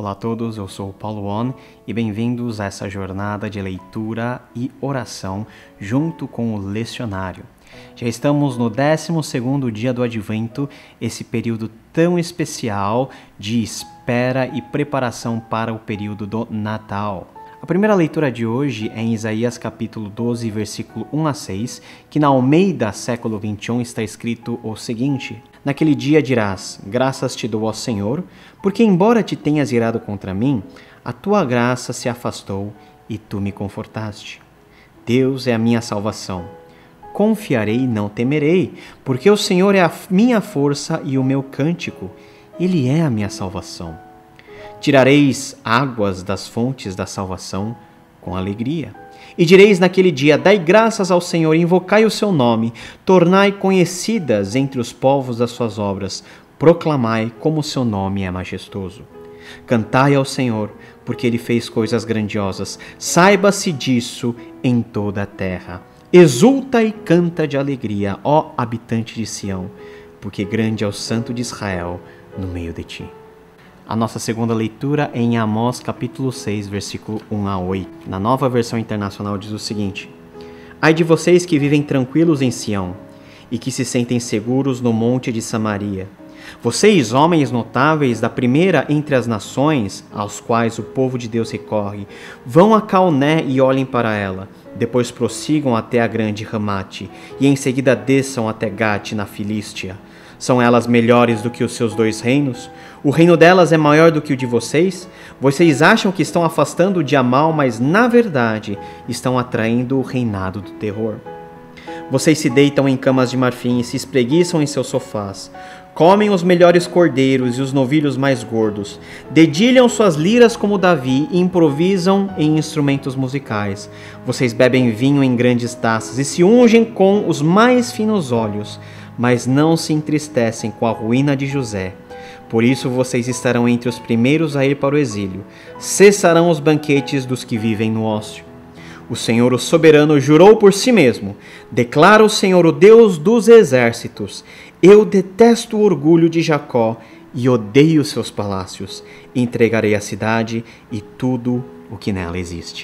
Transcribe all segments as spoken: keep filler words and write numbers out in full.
Olá a todos, eu sou o Paulo On e bem-vindos a essa jornada de leitura e oração junto com o Lecionário. Já estamos no décimo segundo dia do Advento, esse período tão especial de espera e preparação para o período do Natal. A primeira leitura de hoje é em Isaías capítulo doze, versículo um a seis, que na Almeida, século vinte e um, está escrito o seguinte: Naquele dia dirás, graças te dou ao Senhor, porque embora te tenhas irado contra mim, a tua graça se afastou e tu me confortaste. Deus é a minha salvação. Confiarei e não temerei, porque o Senhor é a minha força e o meu cântico. Ele é a minha salvação. Tirareis águas das fontes da salvação com alegria. E direis naquele dia, dai graças ao Senhor, invocai o seu nome, tornai conhecidas entre os povos as suas obras, proclamai como o seu nome é majestoso. Cantai ao Senhor, porque ele fez coisas grandiosas, saiba-se disso em toda a terra. Exulta e canta de alegria, ó habitante de Sião, porque grande é o Santo de Israel no meio de ti. A nossa segunda leitura é em Amós capítulo seis, versículo um a oito. Na Nova Versão Internacional diz o seguinte: Ai de vocês que vivem tranquilos em Sião e que se sentem seguros no monte de Samaria. Vocês, homens notáveis da primeira entre as nações, aos quais o povo de Deus recorre, vão a Calné e olhem para ela, depois prossigam até a grande Ramate, e em seguida desçam até Gate na Filístia. São elas melhores do que os seus dois reinos? O reino delas é maior do que o de vocês? Vocês acham que estão afastando o dia mal, mas na verdade estão atraindo o reinado do terror. Vocês se deitam em camas de marfim e se espreguiçam em seus sofás. Comem os melhores cordeiros e os novilhos mais gordos. Dedilham suas liras como Davi e improvisam em instrumentos musicais. Vocês bebem vinho em grandes taças e se ungem com os mais finos óleos, mas não se entristecem com a ruína de José. Por isso vocês estarão entre os primeiros a ir para o exílio. Cessarão os banquetes dos que vivem no ócio. O Senhor, o soberano, jurou por si mesmo. Declara o Senhor, o Deus dos exércitos: Eu detesto o orgulho de Jacó e odeio seus palácios. Entregarei a cidade e tudo o que nela existe.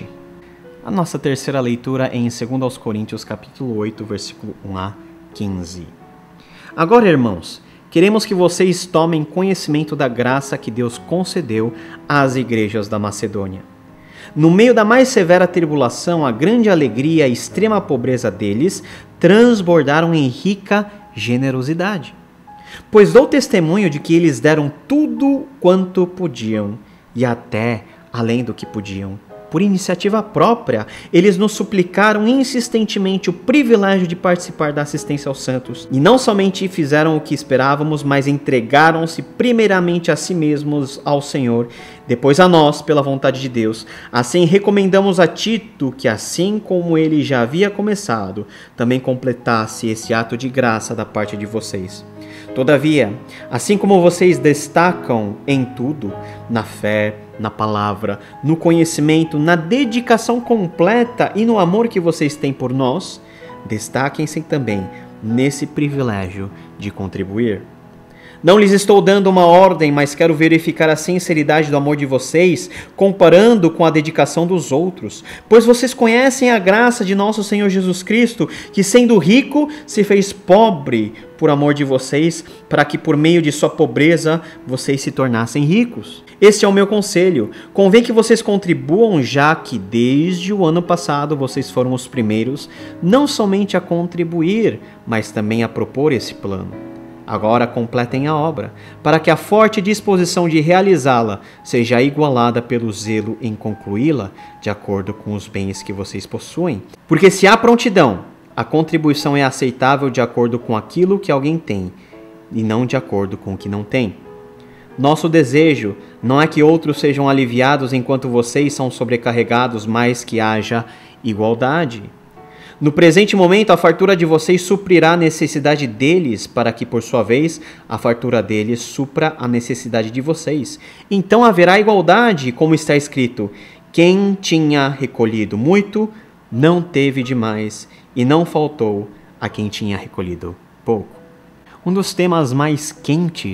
A nossa terceira leitura é em dois aos Coríntios, capítulo oito, versículo um a quinze. Agora, irmãos, queremos que vocês tomem conhecimento da graça que Deus concedeu às igrejas da Macedônia. No meio da mais severa tribulação, a grande alegria e a extrema pobreza deles transbordaram em rica generosidade. Pois dou testemunho de que eles deram tudo quanto podiam, e até além do que podiam. Por iniciativa própria, eles nos suplicaram insistentemente o privilégio de participar da assistência aos santos. E não somente fizeram o que esperávamos, mas entregaram-se primeiramente a si mesmos ao Senhor, depois a nós, pela vontade de Deus. Assim recomendamos a Tito que, assim como ele já havia começado, também completasse esse ato de graça da parte de vocês. Todavia, assim como vocês destacam em tudo, na fé, na palavra, no conhecimento, na dedicação completa e no amor que vocês têm por nós, destaquem-se também nesse privilégio de contribuir. Não lhes estou dando uma ordem, mas quero verificar a sinceridade do amor de vocês, comparando com a dedicação dos outros. Pois vocês conhecem a graça de nosso Senhor Jesus Cristo, que sendo rico, se fez pobre por amor de vocês, para que por meio de sua pobreza vocês se tornassem ricos. Este é o meu conselho. Convém que vocês contribuam, já que desde o ano passado vocês foram os primeiros, não somente a contribuir, mas também a propor esse plano. Agora completem a obra, para que a forte disposição de realizá-la seja igualada pelo zelo em concluí-la, de acordo com os bens que vocês possuem. Porque se há prontidão, a contribuição é aceitável de acordo com aquilo que alguém tem, e não de acordo com o que não tem. Nosso desejo não é que outros sejam aliviados enquanto vocês são sobrecarregados, mas que haja igualdade. No presente momento, a fartura de vocês suprirá a necessidade deles, para que, por sua vez, a fartura deles supra a necessidade de vocês. Então haverá igualdade, como está escrito: quem tinha recolhido muito, não teve demais, e não faltou a quem tinha recolhido pouco. Um dos temas mais quentes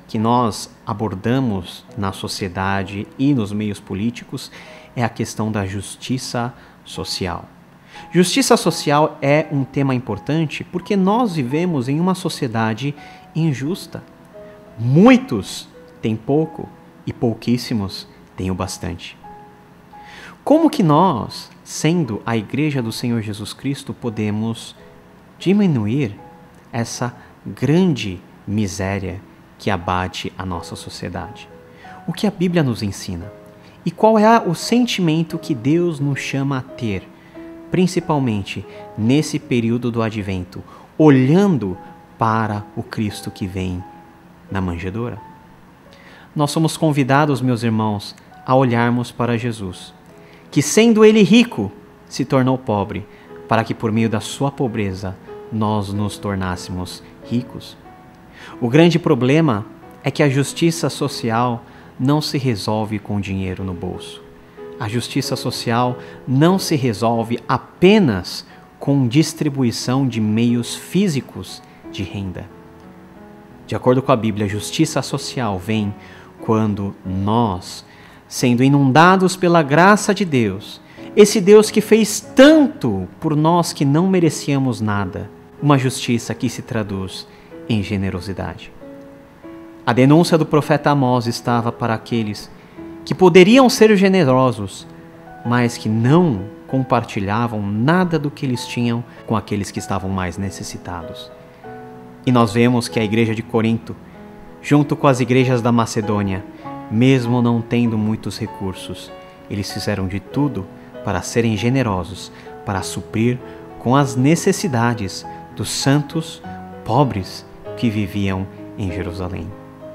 que nós abordamos na sociedade e nos meios políticos é a questão da justiça social. Justiça social é um tema importante porque nós vivemos em uma sociedade injusta. Muitos têm pouco e pouquíssimos têm o bastante. Como que nós, sendo a Igreja do Senhor Jesus Cristo, podemos diminuir essa grande miséria que abate a nossa sociedade? O que a Bíblia nos ensina? E qual é o sentimento que Deus nos chama a ter, principalmente nesse período do Advento, olhando para o Cristo que vem na manjedoura? Nós somos convidados, meus irmãos, a olharmos para Jesus, que sendo Ele rico, se tornou pobre, para que por meio da sua pobreza nós nos tornássemos ricos. O grande problema é que a justiça social não se resolve com dinheiro no bolso. A justiça social não se resolve apenas com distribuição de meios físicos de renda. De acordo com a Bíblia, a justiça social vem quando nós, sendo inundados pela graça de Deus, esse Deus que fez tanto por nós que não merecíamos nada, uma justiça que se traduz em generosidade. A denúncia do profeta Amós estava para aqueles que poderiam ser generosos, mas que não compartilhavam nada do que eles tinham com aqueles que estavam mais necessitados. E nós vemos que a igreja de Corinto, junto com as igrejas da Macedônia, mesmo não tendo muitos recursos, eles fizeram de tudo para serem generosos, para suprir com as necessidades dos santos pobres que viviam em Jerusalém.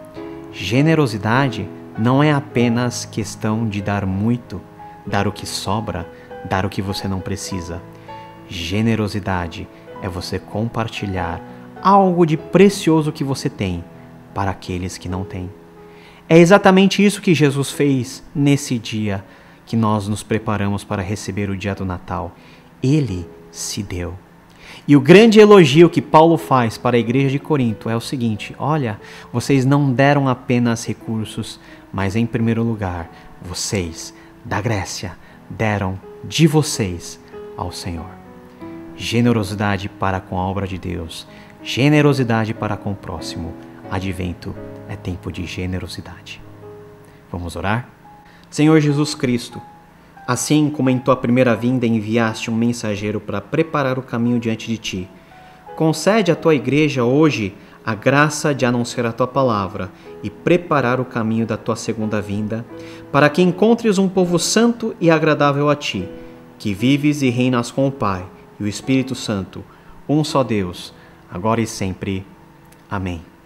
Generosidade não é apenas questão de dar muito, dar o que sobra, dar o que você não precisa. Generosidade é você compartilhar algo de precioso que você tem para aqueles que não têm. É exatamente isso que Jesus fez nesse dia que nós nos preparamos para receber o dia do Natal. Ele se deu. E o grande elogio que Paulo faz para a igreja de Corinto é o seguinte: olha, vocês não deram apenas recursos, mas em primeiro lugar, vocês, da Grécia, deram de vocês ao Senhor. Generosidade para com a obra de Deus, generosidade para com o próximo. Advento é tempo de generosidade. Vamos orar? Senhor Jesus Cristo, assim como em tua primeira vinda enviaste um mensageiro para preparar o caminho diante de ti, concede à tua igreja hoje a graça de anunciar a tua palavra e preparar o caminho da tua segunda vinda, para que encontres um povo santo e agradável a ti, que vives e reinas com o Pai e o Espírito Santo, um só Deus, agora e sempre. Amém.